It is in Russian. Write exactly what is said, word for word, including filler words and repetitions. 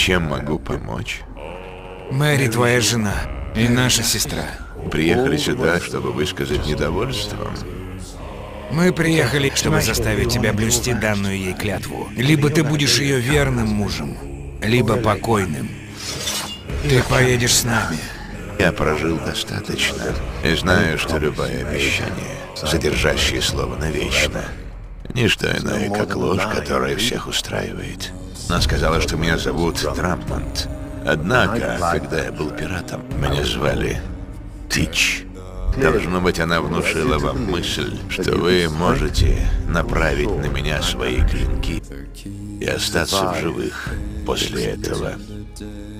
Чем могу помочь? Мэри твоя жена и наша сестра. Приехали сюда, чтобы высказать недовольство. Мы приехали, чтобы заставить тебя блюсти данную ей клятву. Либо ты будешь ее верным мужем, либо покойным. Ты поедешь с нами. Я прожил достаточно и знаю, что любое обещание, содержащее слово навечно, не что иное, как ложь, которая всех устраивает. Она сказала, что меня зовут Драммонд. Однако, когда я был пиратом, меня звали Тич. Должно быть, она внушила вам мысль, что вы можете направить на меня свои клинки и остаться в живых после этого.